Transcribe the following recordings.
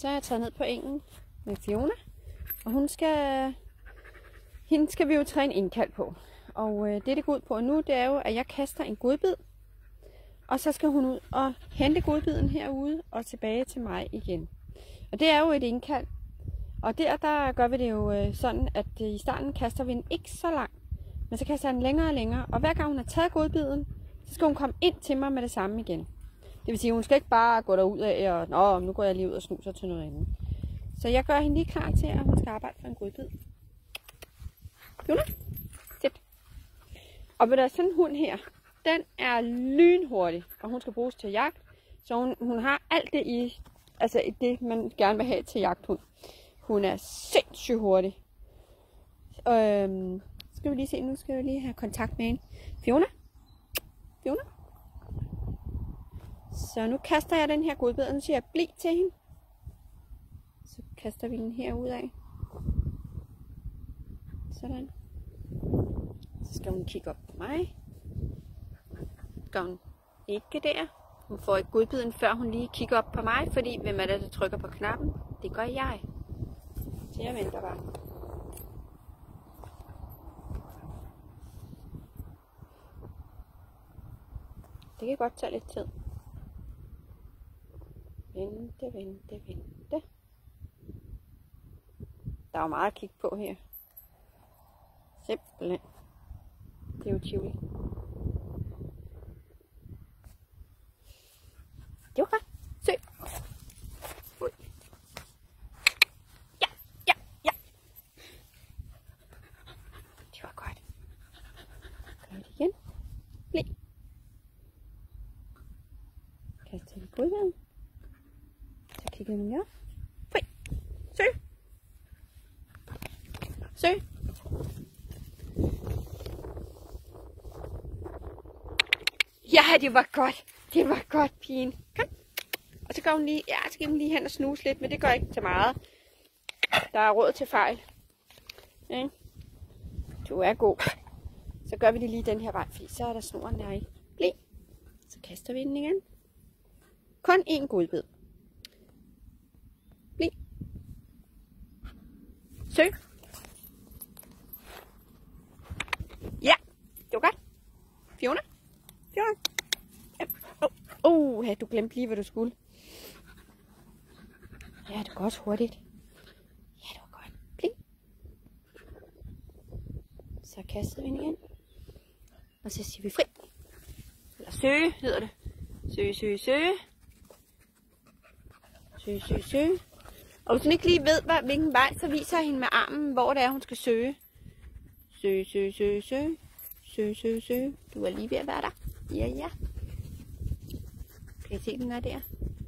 Så er jeg taget ned på engen med Fiona. Og hende skal vi jo træne indkald på. Og det går ud på nu, det er jo, at jeg kaster en godbid. Og så skal hun ud og hente godbiden herude og tilbage til mig igen. Og det er jo et indkald. Og der gør vi det jo sådan, at i starten kaster vi den ikke så langt. Men så kaster jeg den længere og længere. Og hver gang hun har taget godbiden, så skal hun komme ind til mig med det samme igen. Det vil sige, at hun skal ikke bare gå derud af og nu går jeg lige ud og snuser til noget andet. Så jeg gør hende lige klar til, at hun skal arbejde for en godbid. Fiona, sæt. Og ved der sådan en hund her, den er lynhurtig, og hun skal bruges til jagt. Så hun har alt det i, altså det man gerne vil have til jagthund. Hun er sindssygt hurtig. Skal vi lige se, nu skal vi lige have kontakt med hende. Fiona? Fiona? Så nu kaster jeg den her godbid, og nu siger jeg bliv til hende. Så kaster vi den her ud af. Sådan. Så skal hun kigge op på mig. Gør hun ikke der. Hun får ikke godbiden, før hun lige kigger op på mig, fordi hvem er det, der trykker på knappen? Det gør jeg. Så jeg venter bare. Det kan godt tage lidt tid. Vente, vente, vente. Der er jo meget at kigge på her. Simpelthen. Det er jo tivoli. Det var godt. Søg. Ui. Ja, ja, ja. Det var godt. Gør det igen. Bliv. Kaster vi godbiden. Så kigger vi op. Fri. Søg. Søg. Ja, det var godt. Det var godt, pigen. Kom. Og så går hun lige, så skal hun lige hen og snuse lidt, men det gør ikke så meget. Der er råd til fejl. Ja. Du er god. Så gør vi det lige den her vej, fordi så er der snoren der i. Bliv. Så kaster vi den igen. Kun én godbid. Bliv. Søg. Ja, det var godt. Fiona. Fiona. Ja, du glemte lige, hvad du skulle. Ja, det går også hurtigt. Ja, det var godt. Bliv. Så kaster vi den igen. Og så siger vi fri. Eller søge, hedder det. Søge, søge, søge. Søge, søge, søge. Og hvis hun ikke lige ved, hvilken vej, så viser jeg hende med armen, hvor det er, hun skal søge. Søge, søge, søge, søge. Søge, søge, søge. Du er lige ved at være der. Ja, ja. Kan I se, den er der?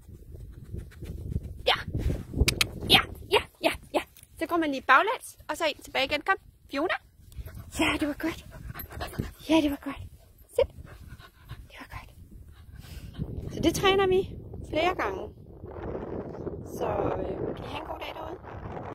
Ja. Ja, ja, ja, ja. Så går man lige baglæns, og så ind tilbage igen. Kom, Fiona. Ja, det var godt. Ja, det var godt. Sæt. Det var godt. Så det træner vi flere gange. Så kan han gå